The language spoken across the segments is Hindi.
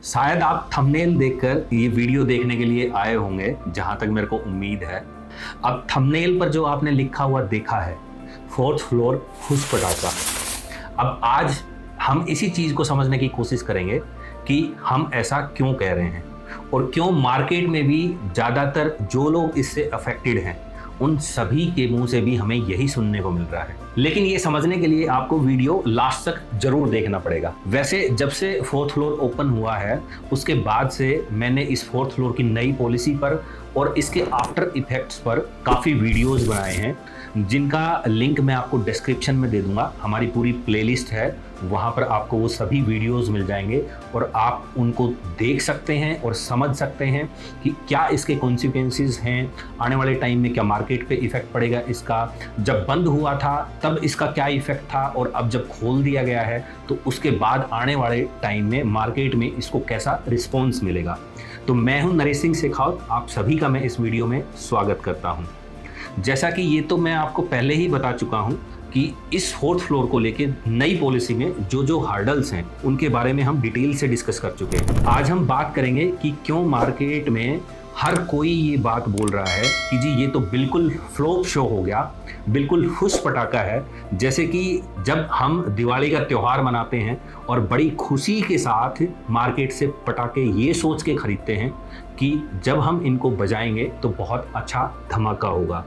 शायद आप थंबनेल देखकर ये वीडियो देखने के लिए आए होंगे, जहां तक मेरे को उम्मीद है। अब थंबनेल पर जो आपने लिखा हुआ देखा है, 4th फ्लोर खुश पटाखा। अब आज हम इसी चीज़ को समझने की कोशिश करेंगे कि हम ऐसा क्यों कह रहे हैं और क्यों मार्केट में भी ज़्यादातर जो लोग इससे अफेक्टेड हैं उन सभी के मुंह से भी हमें यही सुनने को मिल रहा है। लेकिन ये समझने के लिए आपको वीडियो लास्ट तक जरूर देखना पड़ेगा। वैसे जब से 4th फ्लोर ओपन हुआ है उसके बाद से मैंने इस 4th फ्लोर की नई पॉलिसी पर और इसके आफ्टर इफेक्ट्स पर काफ़ी वीडियोस बनाए हैं, जिनका लिंक मैं आपको डिस्क्रिप्शन में दे दूंगा। हमारी पूरी प्लेलिस्ट है, वहाँ पर आपको वो सभी वीडियोस मिल जाएंगे और आप उनको देख सकते हैं और समझ सकते हैं कि क्या इसके कॉन्सिक्वेंसेस हैं, आने वाले टाइम में क्या मार्केट पे इफेक्ट पड़ेगा इसका, जब बंद हुआ था तब इसका क्या इफेक्ट था और अब जब खोल दिया गया है तो उसके बाद आने वाले टाइम में मार्केट में इसको कैसा रिस्पॉन्स मिलेगा। तो मैं हूं नरेश सिंह शेखावत, आप सभी का मैं इस वीडियो में स्वागत करता हूं। जैसा कि ये तो मैं आपको पहले ही बता चुका हूं कि इस 4th फ्लोर को लेके नई पॉलिसी में जो हर्डल्स हैं उनके बारे में हम डिटेल से डिस्कस कर चुके हैं। आज हम बात करेंगे कि क्यों मार्केट में हर कोई ये बात बोल रहा है कि जी ये तो बिल्कुल फ्लॉप शो हो गया, बिल्कुल फुस पटाखा है। जैसे कि जब हम दिवाली का त्यौहार मनाते हैं और बड़ी खुशी के साथ मार्केट से पटाखे ये सोच के खरीदते हैं कि जब हम इनको बजाएंगे तो बहुत अच्छा धमाका होगा।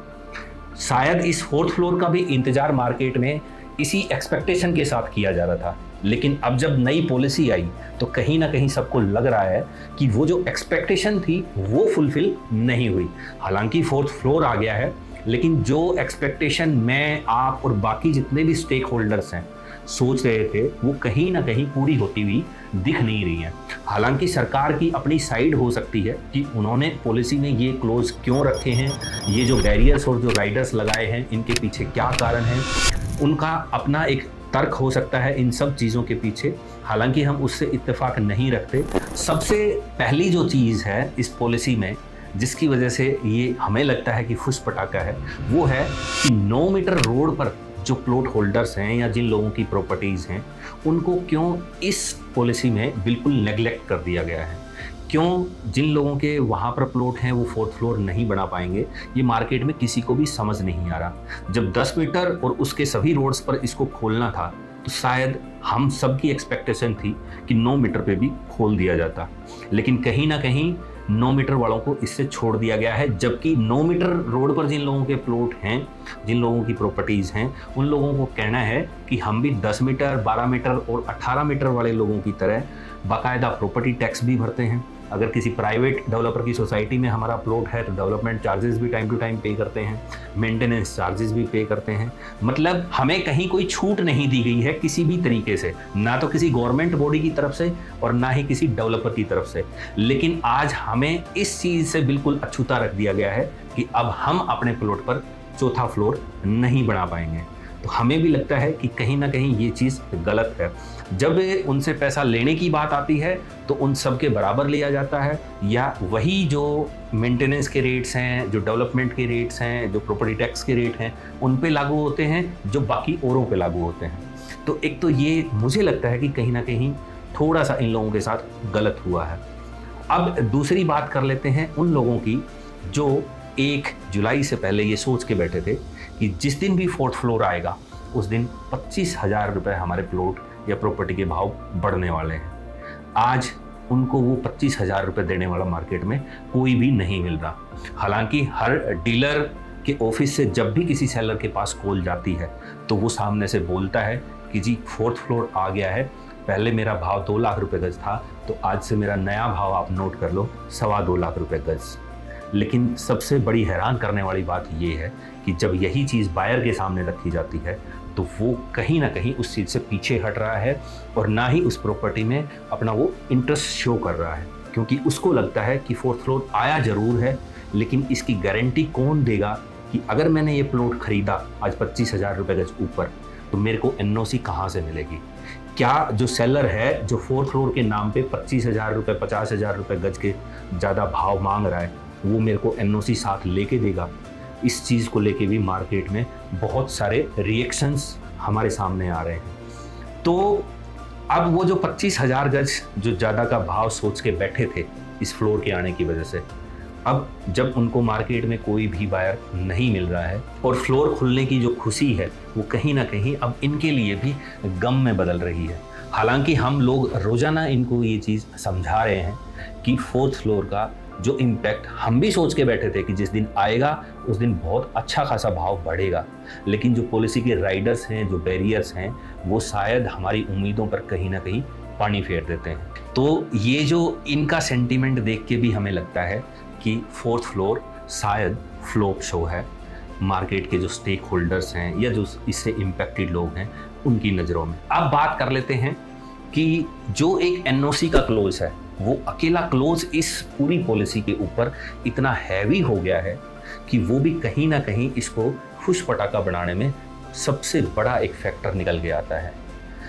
शायद इस 4th फ्लोर का भी इंतजार मार्केट में इसी एक्सपेक्टेशन के साथ किया जा रहा था, लेकिन अब जब नई पॉलिसी आई तो कहीं ना कहीं सबको लग रहा है कि वो जो एक्सपेक्टेशन थी वो फुलफिल नहीं हुई। हालांकि 4th फ्लोर आ गया है, लेकिन जो एक्सपेक्टेशन मैं, आप और बाकी जितने भी स्टेक होल्डर्स हैं सोच रहे थे वो कहीं ना कहीं पूरी होती हुई दिख नहीं रही है। हालांकि सरकार की अपनी साइड हो सकती है कि उन्होंने पॉलिसी में ये क्लोज क्यों रखे हैं, ये जो बैरियर्स और जो राइडर्स लगाए हैं इनके पीछे क्या कारण है, उनका अपना एक तर्क हो सकता है इन सब चीज़ों के पीछे। हालांकि हम उससे इत्तेफाक नहीं रखते। सबसे पहली जो चीज़ है इस पॉलिसी में जिसकी वजह से ये हमें लगता है कि फुस पटाखा है, वो है कि 9 मीटर रोड पर जो प्लॉट होल्डर्स हैं या जिन लोगों की प्रॉपर्टीज़ हैं उनको क्यों इस पॉलिसी में बिल्कुल नेग्लेक्ट कर दिया गया है। क्यों जिन लोगों के वहाँ पर प्लॉट हैं वो 4th फ्लोर नहीं बना पाएंगे, ये मार्केट में किसी को भी समझ नहीं आ रहा। जब 10 मीटर और उसके सभी रोड्स पर इसको खोलना था तो शायद हम सब की एक्सपेक्टेशन थी कि 9 मीटर पे भी खोल दिया जाता, लेकिन कहीं ना कहीं 9 मीटर वालों को इससे छोड़ दिया गया है। जबकि 9 मीटर रोड पर जिन लोगों के प्लॉट हैं, जिन लोगों की प्रॉपर्टीज़ हैं, उन लोगों को कहना है कि हम भी 10 मीटर, 12 मीटर और 18 मीटर वाले लोगों की तरह बाकायदा प्रॉपर्टी टैक्स भी भरते हैं। अगर किसी प्राइवेट डेवलपर की सोसाइटी में हमारा प्लॉट है तो डेवलपमेंट चार्जेस भी टाइम टू टाइम पे करते हैं, मेंटेनेंस चार्जेस भी पे करते हैं। मतलब हमें कहीं कोई छूट नहीं दी गई है किसी भी तरीके से, ना तो किसी गवर्नमेंट बॉडी की तरफ से और ना ही किसी डेवलपर की तरफ से। लेकिन आज हमें इस चीज़ से बिल्कुल अछूता रख दिया गया है कि अब हम अपने प्लॉट पर 4था फ्लोर नहीं बना पाएंगे। तो हमें भी लगता है कि कहीं ना कहीं ये चीज़ गलत है। जब उनसे पैसा लेने की बात आती है तो उन सब के बराबर लिया जाता है, या वही जो मेंटेनेंस के रेट्स हैं, जो डेवलपमेंट के रेट्स हैं, जो प्रॉपर्टी टैक्स के रेट हैं उन पे लागू होते हैं जो बाकी औरों पे लागू होते हैं। तो एक तो ये मुझे लगता है कि कहीं ना कहीं थोड़ा सा इन लोगों के साथ गलत हुआ है। अब दूसरी बात कर लेते हैं उन लोगों की जो 1 जुलाई से पहले ये सोच के बैठे थे कि जिस दिन भी 4th फ्लोर आएगा उस दिन 25,000 रुपये हमारे प्लॉट या प्रॉपर्टी के भाव बढ़ने वाले हैं। आज उनको वो 25,000 रुपये देने वाला मार्केट में कोई भी नहीं मिल रहा। हालांकि हर डीलर के ऑफिस से जब भी किसी सेलर के पास कॉल जाती है तो वो सामने से बोलता है कि जी 4th फ्लोर आ गया है, पहले मेरा भाव 2 लाख रुपये गज था तो आज से मेरा नया भाव आप नोट कर लो 2.25 लाख रुपये गज। लेकिन सबसे बड़ी हैरान करने वाली बात ये है कि जब यही चीज़ बायर के सामने रखी जाती है तो वो कहीं ना कहीं उस चीज़ से पीछे हट रहा है और ना ही उस प्रॉपर्टी में अपना वो इंटरेस्ट शो कर रहा है, क्योंकि उसको लगता है कि 4th फ्लोर आया ज़रूर है लेकिन इसकी गारंटी कौन देगा कि अगर मैंने ये प्लॉट ख़रीदा आज 25,000 रुपये गज ऊपर तो मेरे को NOC कहाँ से मिलेगी। क्या जो सेलर है जो 4th फ्लोर के नाम पे 25,000 रुपये 50,000 रुपये गज के ज़्यादा भाव मांग रहा है वो मेरे को NOC साथ लेके देगा। इस चीज़ को लेके भी मार्केट में बहुत सारे रिएक्शंस हमारे सामने आ रहे हैं। तो अब वो जो 25,000 गज जो ज़्यादा का भाव सोच के बैठे थे इस फ्लोर के आने की वजह से, अब जब उनको मार्केट में कोई भी बायर नहीं मिल रहा है और फ्लोर खुलने की जो खुशी है वो कहीं ना कहीं अब इनके लिए भी गम में बदल रही है। हालांकि हम लोग रोज़ाना इनको ये चीज़ समझा रहे हैं कि 4th फ्लोर का जो इम्पैक्ट हम भी सोच के बैठे थे कि जिस दिन आएगा उस दिन बहुत अच्छा खासा भाव बढ़ेगा, लेकिन जो पॉलिसी के राइडर्स हैं, जो बैरियर्स हैं, वो शायद हमारी उम्मीदों पर कहीं ना कहीं पानी फेर देते हैं। तो ये जो इनका सेंटीमेंट देख के भी हमें लगता है कि 4th फ्लोर शायद फ्लॉप शो है मार्केट के जो स्टेक होल्डर्स हैं या जो इससे इम्पैक्टेड लोग हैं उनकी नज़रों में। अब बात कर लेते हैं कि जो एक NOC का क्लोज है वो अकेला क्लोज इस पूरी पॉलिसी के ऊपर इतना हैवी हो गया है कि वो भी कहीं ना कहीं इसको खुश पटाखा बनाने में सबसे बड़ा एक फैक्टर निकल के आता है।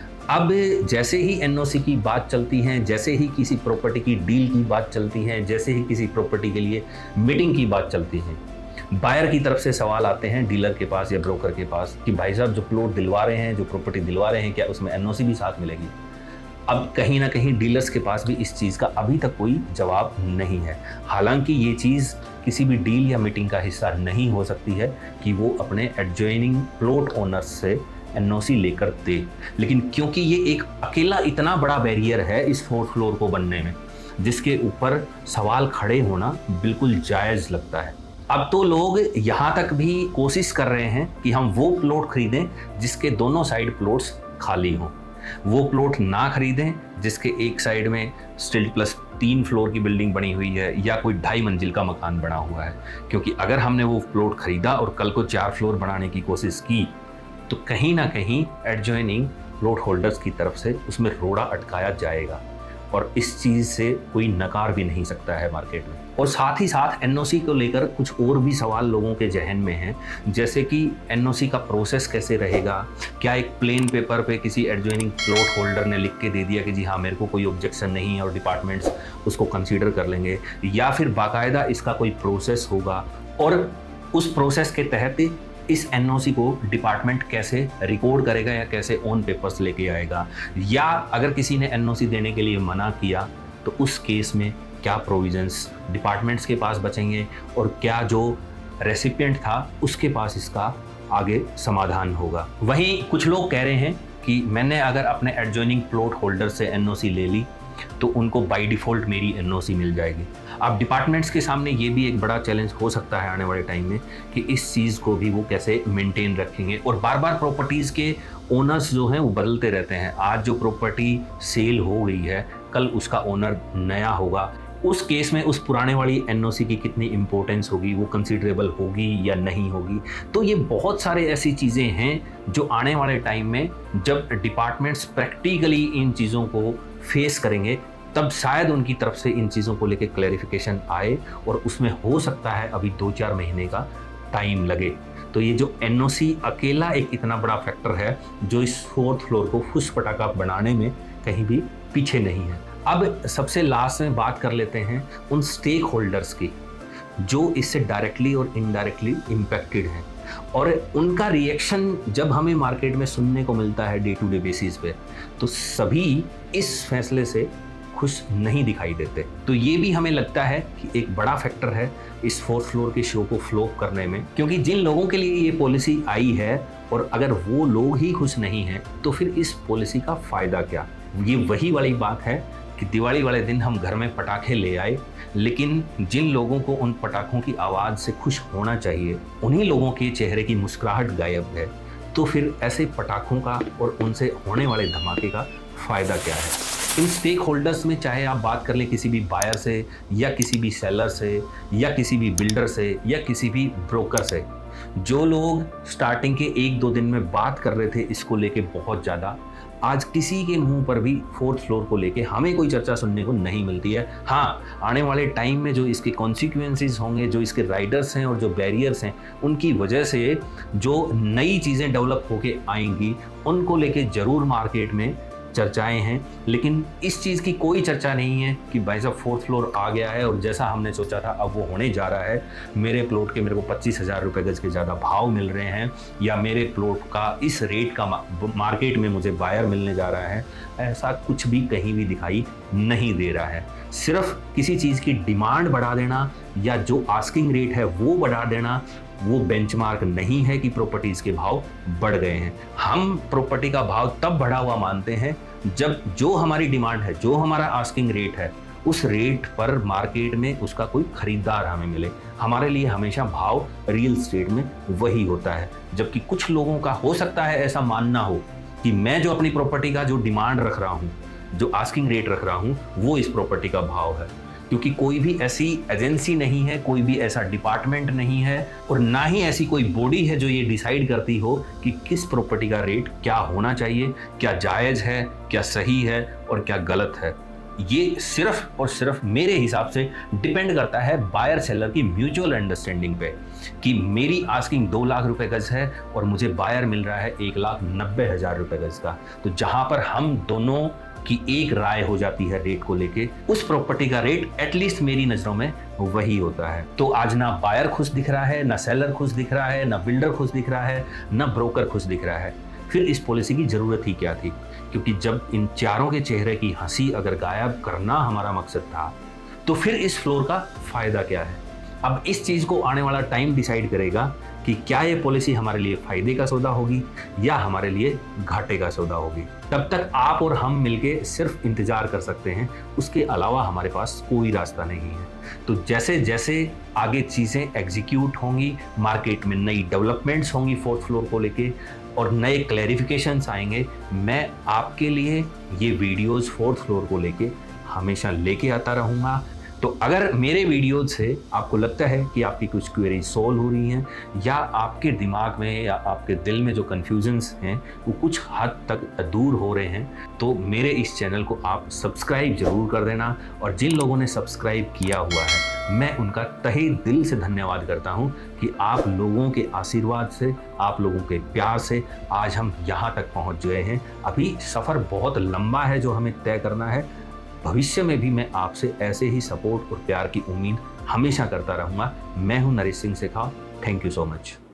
अब जैसे ही NOC की बात चलती है, जैसे ही किसी प्रॉपर्टी की डील की बात चलती है, जैसे ही किसी प्रॉपर्टी के लिए मीटिंग की बात चलती है, बायर की तरफ से सवाल आते हैं डीलर के पास या ब्रोकर के पास कि भाई साहब जो प्लॉट दिलवा रहे हैं, जो प्रॉपर्टी दिलवा रहे हैं, क्या उसमें NOC भी साथ मिलेगी? अब कहीं ना कहीं डीलर्स के पास भी इस चीज़ का अभी तक कोई जवाब नहीं है। हालांकि ये चीज़ किसी भी डील या मीटिंग का हिस्सा नहीं हो सकती है कि वो अपने एडजॉइनिंग प्लॉट ओनर्स से NOC लेकर दे, लेकिन क्योंकि ये एक अकेला इतना बड़ा बैरियर है इस 4th फ्लोर को बनने में, जिसके ऊपर सवाल खड़े होना बिल्कुल जायज़ लगता है। अब तो लोग यहाँ तक भी कोशिश कर रहे हैं कि हम वो प्लॉट खरीदें जिसके दोनों साइड प्लॉट्स खाली हों, वो प्लॉट ना खरीदें जिसके एक साइड में स्टिल प्लस 3 फ्लोर की बिल्डिंग बनी हुई है या कोई 2.5 मंजिल का मकान बना हुआ है। क्योंकि अगर हमने वो प्लॉट खरीदा और कल को 4 फ्लोर बनाने की कोशिश की तो कहीं ना कहीं एडजॉइनिंग प्लॉट होल्डर्स की तरफ से उसमें रोड़ा अटकाया जाएगा और इस चीज़ से कोई नकार भी नहीं सकता है मार्केट में। और साथ ही साथ NOC को लेकर कुछ और भी सवाल लोगों के जहन में हैं, जैसे कि NOC का प्रोसेस कैसे रहेगा? क्या एक प्लेन पेपर पे किसी एडजॉइनिंग प्लॉट होल्डर ने लिख के दे दिया कि जी हाँ मेरे को कोई ऑब्जेक्शन नहीं है और डिपार्टमेंट्स उसको कंसीडर कर लेंगे, या फिर बाकायदा इसका कोई प्रोसेस होगा और उस प्रोसेस के तहत इस NOC को डिपार्टमेंट कैसे रिकॉर्ड करेगा या कैसे ऑन पेपर्स लेके आएगा, या अगर किसी ने NOC देने के लिए मना किया तो उस केस में क्या प्रोविजंस डिपार्टमेंट्स के पास बचेंगे और क्या जो रेसिपिएंट था उसके पास इसका आगे समाधान होगा। वहीं कुछ लोग कह रहे हैं कि मैंने अगर अपने एडजॉइनिंग प्लॉट होल्डर से NOC ले ली तो उनको बाय डिफ़ॉल्ट मेरी NOC मिल जाएगी। अब डिपार्टमेंट्स के सामने ये भी एक बड़ा चैलेंज हो सकता है आने वाले टाइम में कि इस चीज़ को भी वो कैसे मेंटेन रखेंगे। और बार बार प्रॉपर्टीज़ के ओनर्स जो हैं वो बदलते रहते हैं। आज जो प्रॉपर्टी सेल हो गई है कल उसका ओनर नया होगा, उस केस में उस पुराने वाली NOC की कितनी इंपॉर्टेंस होगी, वो कंसीडरेबल होगी या नहीं होगी। तो ये बहुत सारे ऐसी चीज़ें हैं जो आने वाले टाइम में जब डिपार्टमेंट्स प्रैक्टिकली इन चीज़ों को फेस करेंगे तब शायद उनकी तरफ से इन चीज़ों को लेकर क्लैरिफिकेशन आए और उसमें हो सकता है अभी 2-4 महीने का टाइम लगे। तो ये जो NOC अकेला एक इतना बड़ा फैक्टर है जो इस 4th फ्लोर को फुस पटाखा बनाने में कहीं भी पीछे नहीं है। अब सबसे लास्ट में बात कर लेते हैं उन स्टेक होल्डर्स की जो इससे डायरेक्टली और इनडायरेक्टली इम्पैक्टेड हैं और उनका रिएक्शन जब हमें मार्केट में सुनने को मिलता है डे टू डे बेसिस पे, तो सभी इस फैसले से खुश नहीं दिखाई देते। तो ये भी हमें लगता है कि एक बड़ा फैक्टर है इस 4th फ्लोर के शो को फ्लॉप करने में, क्योंकि जिन लोगों के लिए ये पॉलिसी आई है और अगर वो लोग ही खुश नहीं हैं तो फिर इस पॉलिसी का फ़ायदा क्या? ये वही वाली बात है कि दिवाली वाले दिन हम घर में पटाखे ले आए, लेकिन जिन लोगों को उन पटाखों की आवाज़ से खुश होना चाहिए उन्हीं लोगों के चेहरे की मुस्कुराहट गायब है। तो फिर ऐसे पटाखों का और उनसे होने वाले धमाके का फ़ायदा क्या है? इन स्टेक होल्डर्स में चाहे आप बात कर लें किसी भी बायर से या किसी भी सेलर से या किसी भी बिल्डर से या किसी भी ब्रोकर से, जो लोग स्टार्टिंग के 1-2 दिन में बात कर रहे थे इसको लेके बहुत ज़्यादा, आज किसी के मुंह पर भी 4th फ्लोर को लेके हमें कोई चर्चा सुनने को नहीं मिलती है। हाँ, आने वाले टाइम में जो इसके कॉन्सिक्वेंसेस होंगे, जो इसके राइडर्स हैं और जो बैरियर्स हैं, उनकी वजह से जो नई चीज़ें डेवलप होके आएंगी उनको लेके ज़रूर मार्केट में चर्चाएं हैं, लेकिन इस चीज़ की कोई चर्चा नहीं है कि भाई साहब 4th फ्लोर आ गया है और जैसा हमने सोचा था अब वो होने जा रहा है। मेरे प्लॉट के मेरे को 25,000 रुपये गज के ज़्यादा भाव मिल रहे हैं, या मेरे प्लॉट का इस रेट का मार्केट में मुझे बायर मिलने जा रहा है। ऐसा कुछ भी कहीं भी दिखाई नहीं दे रहा है। सिर्फ किसी चीज़ की डिमांड बढ़ा देना या जो आस्किंग रेट है वो बढ़ा देना, वो बेंचमार्क नहीं है कि प्रॉपर्टीज़ के भाव बढ़ गए हैं। हम प्रॉपर्टी का भाव तब बढ़ा हुआ मानते हैं जब जो हमारी डिमांड है, जो हमारा आस्किंग रेट है, उस रेट पर मार्केट में उसका कोई खरीदार हमें मिले। हमारे लिए हमेशा भाव रियल एस्टेट में वही होता है। जबकि कुछ लोगों का हो सकता है ऐसा मानना हो कि मैं जो अपनी प्रॉपर्टी का जो डिमांड रख रहा हूँ, जो आस्किंग रेट रख रहा हूँ, वो इस प्रॉपर्टी का भाव है। क्योंकि कोई भी ऐसी एजेंसी नहीं है, कोई भी ऐसा डिपार्टमेंट नहीं है, और ना ही ऐसी कोई बॉडी है जो ये डिसाइड करती हो कि किस प्रॉपर्टी का रेट क्या होना चाहिए, क्या जायज़ है, क्या सही है और क्या गलत है। ये सिर्फ और सिर्फ मेरे हिसाब से डिपेंड करता है बायर सेलर की म्यूचुअल अंडरस्टैंडिंग पे, कि मेरी आस्किंग 2 लाख रुपए गज है और मुझे बायर मिल रहा है 1,90,000 रुपए गज का। तो जहां पर हम दोनों की एक राय हो जाती है रेट को लेके, उस प्रॉपर्टी का रेट एटलीस्ट मेरी नज़रों में वही होता है। तो आज ना बायर खुश दिख रहा है, ना सेलर खुश दिख रहा है, ना बिल्डर खुश दिख रहा है, ना ब्रोकर खुश दिख रहा है। फिर इस पॉलिसी की ज़रूरत ही क्या थी? क्योंकि जब इन चारों के चेहरे की हंसी अगर गायब करना हमारा मकसद था, तो फिर इस फ्लोर का फ़ायदा क्या है? अब इस चीज़ को आने वाला टाइम डिसाइड करेगा कि क्या ये पॉलिसी हमारे लिए फ़ायदे का सौदा होगी या हमारे लिए घाटे का सौदा होगी। तब तक आप और हम मिलके सिर्फ इंतज़ार कर सकते हैं, उसके अलावा हमारे पास कोई रास्ता नहीं है। तो जैसे जैसे आगे चीज़ें एग्जीक्यूट होंगी, मार्केट में नई डेवलपमेंट्स होंगी 4th फ्लोर को लेके, और नए क्लैरिफिकेशंस आएंगे, मैं आपके लिए ये वीडियोज़ 4th फ्लोर को लेके हमेशा लेके आता रहूँगा। तो अगर मेरे वीडियोज से आपको लगता है कि आपकी कुछ क्वेरी सॉल्व हो रही हैं, या आपके दिमाग में या आपके दिल में जो कन्फ्यूजन्स हैं वो कुछ हद तक दूर हो रहे हैं, तो मेरे इस चैनल को आप सब्सक्राइब ज़रूर कर देना। और जिन लोगों ने सब्सक्राइब किया हुआ है, मैं उनका तहे दिल से धन्यवाद करता हूं कि आप लोगों के आशीर्वाद से, आप लोगों के प्यार से आज हम यहाँ तक पहुँच गए हैं। अभी सफ़र बहुत लंबा है जो हमें तय करना है। भविष्य में भी मैं आपसे ऐसे ही सपोर्ट और प्यार की उम्मीद हमेशा करता रहूँगा। मैं हूँ Naresh Singh Shekhawat. Thank you so much.